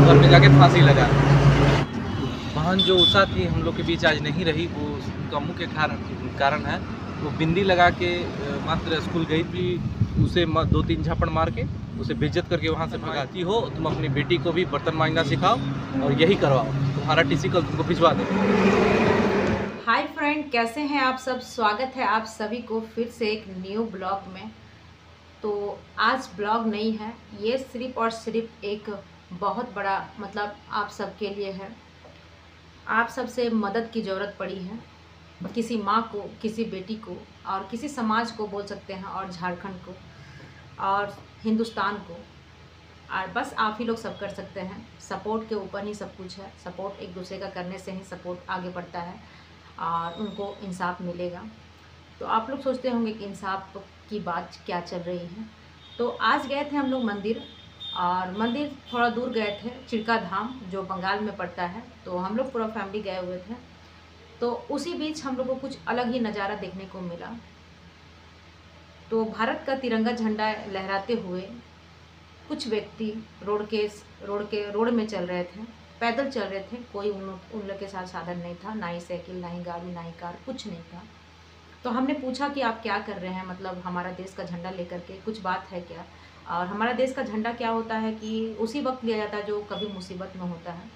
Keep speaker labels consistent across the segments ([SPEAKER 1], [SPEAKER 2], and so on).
[SPEAKER 1] घर में जाके फांसी लगा। बहन जो उषा थी हम लोग के बीच आज नहीं रही, वो उनका मुख्य कारण है वो बिंदी लगा के मात्र स्कूल गई थी, उसे 2-3 झापड़ मार के उसे बेइज्जत करके वहाँ से भगाती हो। तुम अपनी बेटी को भी बर्तन मांजना सिखाओ और यही करवाओ, तुम्हारा टीसी कल तुमको भिजवा देंगे।
[SPEAKER 2] हाय फ्रेंड, कैसे हैं आप सब। स्वागत है आप सभी को फिर से एक न्यू ब्लॉग में। तो आज ब्लॉग नहीं है, ये सिर्फ और सिर्फ एक बहुत बड़ा मतलब आप सबके लिए है। आप सबसे मदद की ज़रूरत पड़ी है, किसी माँ को, किसी बेटी को और किसी समाज को बोल सकते हैं, और झारखंड को और हिंदुस्तान को। और बस आप ही लोग सब कर सकते हैं। सपोर्ट के ऊपर ही सब कुछ है। सपोर्ट एक दूसरे का करने से ही सपोर्ट आगे बढ़ता है और उनको इंसाफ मिलेगा। तो आप लोग सोचते होंगे कि इंसाफ की बात क्या चल रही है। तो आज गए थे हम लोग मंदिर, और मंदिर थोड़ा दूर गए थे, चिल्का धाम जो बंगाल में पड़ता है। तो हम लोग पूरा फैमिली गए हुए थे। तो उसी बीच हम लोग को कुछ अलग ही नज़ारा देखने को मिला। तो भारत का तिरंगा झंडा लहराते हुए कुछ व्यक्ति रोड में चल रहे थे, पैदल चल रहे थे। कोई उन लोग के साथ साधन नहीं था, ना ही साइकिल, ना ही गाड़ी, ना ही कार, कुछ नहीं था। तो हमने पूछा कि आप क्या कर रहे हैं, मतलब हमारा देश का झंडा लेकर के कुछ बात है क्या। और हमारा देश का झंडा क्या होता है कि उसी वक्त लिया जाता है जो कभी मुसीबत में होता है।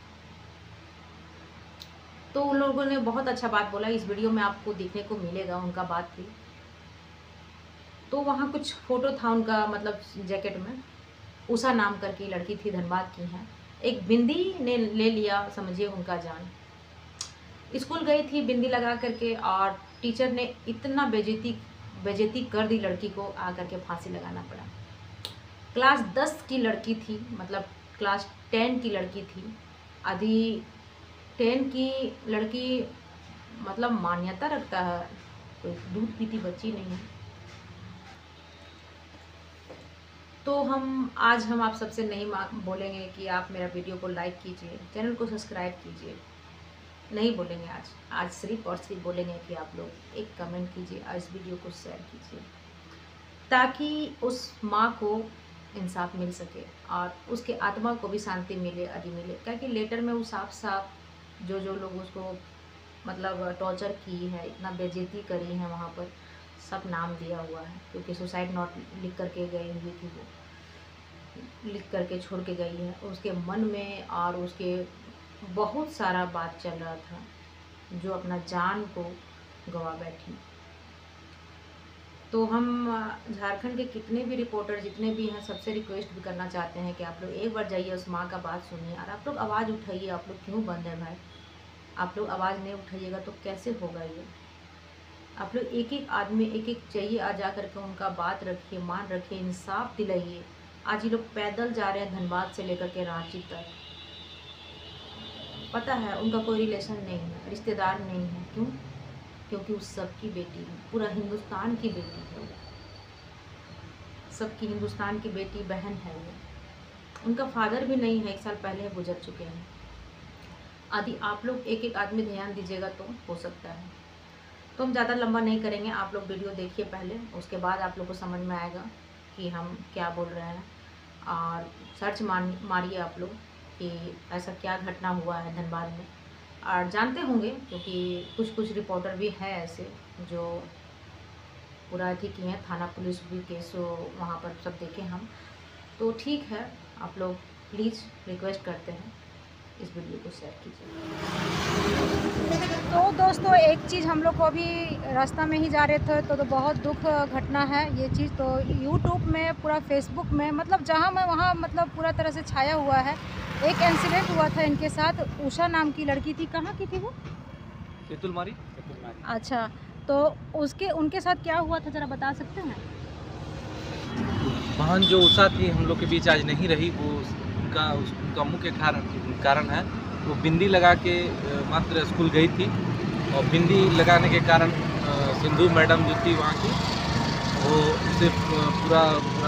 [SPEAKER 2] तो उन लोगों ने बहुत अच्छा बात बोला, इस वीडियो में आपको देखने को मिलेगा उनका बात भी। तो वहाँ कुछ फ़ोटो था उनका, मतलब जैकेट में उषा नाम करके लड़की थी, धनबाद की हैं। एक बिंदी ने ले लिया, समझिए उनका जान। स्कूल गई थी बिंदी लगा करके, और टीचर ने इतना बेइज्जती कर दी लड़की को, आकर के फांसी लगाना पड़ा। क्लास 10 की लड़की थी, मतलब क्लास 10 की लड़की थी। आधी 10 की लड़की मतलब मान्यता रखता है, कोई दूध पीती बच्ची नहीं है। तो आज हम आप सबसे नहीं बोलेंगे कि आप मेरा वीडियो को लाइक कीजिए, चैनल को सब्सक्राइब कीजिए, नहीं बोलेंगे। आज सिर्फ और सिर्फ बोलेंगे कि आप लोग एक कमेंट कीजिए और इस वीडियो को शेयर कीजिए, ताकि उस माँ को इंसाफ मिल सके और उसके आत्मा को भी शांति मिले, आदि मिले। क्योंकि लेटर में वो साफ जो लोग उसको मतलब टॉर्चर की है, इतना बेइज्जती करी है, वहाँ पर सब नाम दिया हुआ है। क्योंकि सुसाइड नोट लिख करके गई हुई थी, वो लिख करके छोड़ के गई है। उसके मन में और उसके बहुत सारा बात चल रहा था, जो अपना जान को गवा बैठी। तो हम झारखंड के कितने भी रिपोर्टर जितने भी हैं, सबसे रिक्वेस्ट भी करना चाहते हैं कि आप लोग एक बार जाइए, उस माँ का बात सुनिए और आप लोग आवाज़ उठाइए। आप लोग क्यों बंद है भाई? आप लोग आवाज़ नहीं उठाइएगा तो कैसे होगा ये? आप लोग एक एक आदमी एक चाहिए, आ जा करके उनका बात रखिए, मान रखिए, इंसाफ दिलाइए। आज ये लोग पैदल जा रहे हैं धनबाद से लेकर के रांची तक। पता है उनका कोई रिलेशन नहीं है, रिश्तेदार नहीं है। क्यों? क्योंकि उस सबकी बेटी है, पूरा हिंदुस्तान की बेटी है, सबकी हिंदुस्तान की बेटी बहन है वो। उनका फादर भी नहीं है, 1 साल पहले गुजर चुके हैं। आदि आप लोग एक एक आदमी ध्यान दीजिएगा तो हो सकता है। तो हम ज़्यादा लंबा नहीं करेंगे, आप लोग वीडियो देखिए पहले, उसके बाद आप लोग को समझ में आएगा कि हम क्या बोल रहे हैं। और सर्च मारिए आप लोग कि ऐसा क्या घटना हुआ है धनबाद में। और जानते होंगे क्योंकि कुछ रिपोर्टर भी हैं ऐसे जो पूरा अथी किए हैं, थाना पुलिस भी केस वहाँ पर सब देखे हम। तो ठीक है, आप लोग प्लीज़ रिक्वेस्ट करते हैं इस वीडियो को शेयर कीजिए।
[SPEAKER 3] तो दोस्तों, एक चीज़ हम लोग को अभी रास्ता में ही जा रहे थे तो बहुत दुख घटना है ये चीज़। तो यूट्यूब में, पूरा फेसबुक में, मतलब जहाँ मैं वहाँ मतलब पूरा तरह से छाया हुआ है। एक इंसिडेंट हुआ था इनके साथ। उषा नाम की लड़की थी, कहाँ की थी वो?
[SPEAKER 1] तेतुलमारी।
[SPEAKER 3] अच्छा, तो उनके साथ क्या हुआ था, ज़रा बता सकते हैं?
[SPEAKER 1] बहन जो उषा थी हम लोग के बीच आज नहीं रही, वो उनका मुख्य कारण है वो बिंदी लगा के मात्र स्कूल गई थी। और बिंदी लगाने के कारण सिंधु मैडम जो थी वहाँ की, वो उसे पूरा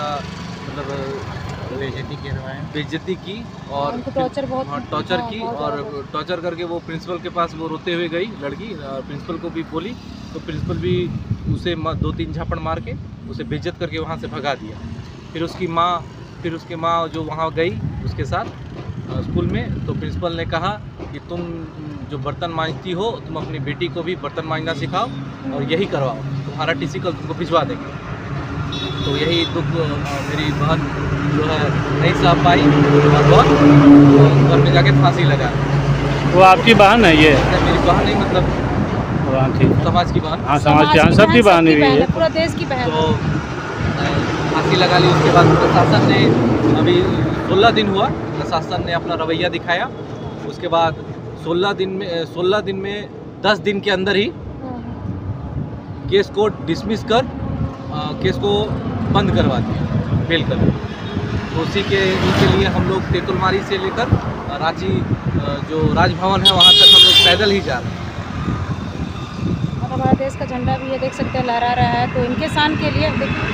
[SPEAKER 1] मतलब बेइज्जती की और टॉर्चर की। और टॉर्चर करके वो प्रिंसिपल के पास वो रोते हुए गई लड़की, और प्रिंसिपल को भी बोली, तो प्रिंसिपल भी उसे 2-3 झापड़ मार के उसे बेइज्जत करके वहाँ से भगा दिया। फिर उसकी माँ जो वहाँ गई उसके साथ, स्कूल में। तो प्रिंसिपल ने कहा कि तुम जो बर्तन मांजती हो तुम अपनी बेटी को भी बर्तन मांजना सिखाओ और यही करवाओ, तुम्हारा टीसी कल तुमको भिजवा देंगे। तो यही दुख मेरी बहन जो है नहीं सह पाई और वह घर में जाके फांसी लगा।
[SPEAKER 4] वो आपकी बहन है ये?
[SPEAKER 1] मेरी बहन नहीं, मतलब
[SPEAKER 4] ठीक,
[SPEAKER 1] समाज की बहन।
[SPEAKER 4] हाँ समाज की, सबकी बहन भी है,
[SPEAKER 3] पूरा देश की बहन।
[SPEAKER 1] तो फांसी लगा ली। उसके बाद प्रशासन ने, अभी 16 दिन हुआ, प्रशासन ने अपना रवैया दिखाया। उसके बाद 16 दिन में 10 दिन के अंदर ही केस को डिसमिस कर केस को बंद करवा दिया, फेल कर दिया। तो उसी के लिए हम लोग तेतुलमारी से लेकर रांची जो राजभवन है वहाँ तक हम लोग पैदल ही जा रहे हैं।
[SPEAKER 3] और हमारा देश का झंडा भी ये देख सकते हैं लहरा रहा है। तो इनके शान के लिए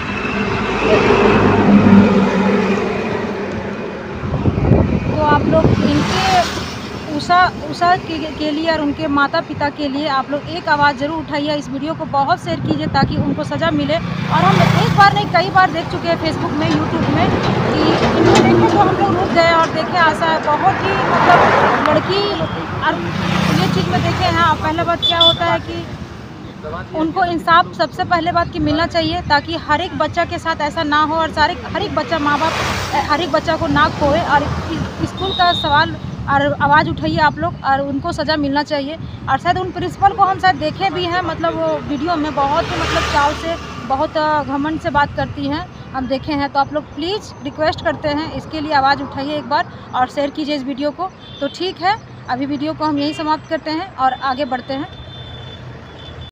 [SPEAKER 3] तो आप लोग इनके उषा के लिए और उनके माता पिता के लिए आप लोग एक आवाज़ ज़रूर उठाइए। इस वीडियो को बहुत शेयर कीजिए ताकि उनको सज़ा मिले। और हम एक बार नहीं कई बार देख चुके हैं फेसबुक में, यूट्यूब में, कि इनको देखे तो हम लोग रुक गए और देखे आशा है बहुत ही मतलब लड़की। और ये चीज़ में देखे हैं पहला बात क्या होता है कि उनको इंसाफ सबसे पहले बात की मिलना चाहिए ताकि हर एक बच्चा के साथ ऐसा ना हो और हर एक बच्चा माँ बाप हर एक बच्चा को ना खोए। और स्कूल का सवाल और आवाज़ उठाइए आप लोग और उनको सज़ा मिलना चाहिए। और शायद उन प्रिंसिपल को हम शायद देखे भी हैं, मतलब वो वीडियो में बहुत ही मतलब चाव से बहुत घमंड से बात करती हैं, हम देखे हैं। तो आप लोग प्लीज़ रिक्वेस्ट करते हैं इसके लिए आवाज़ उठाइए एक बार और शेयर कीजिए इस वीडियो को। तो ठीक है, अभी वीडियो को हम यहीं समाप्त करते हैं और आगे बढ़ते हैं।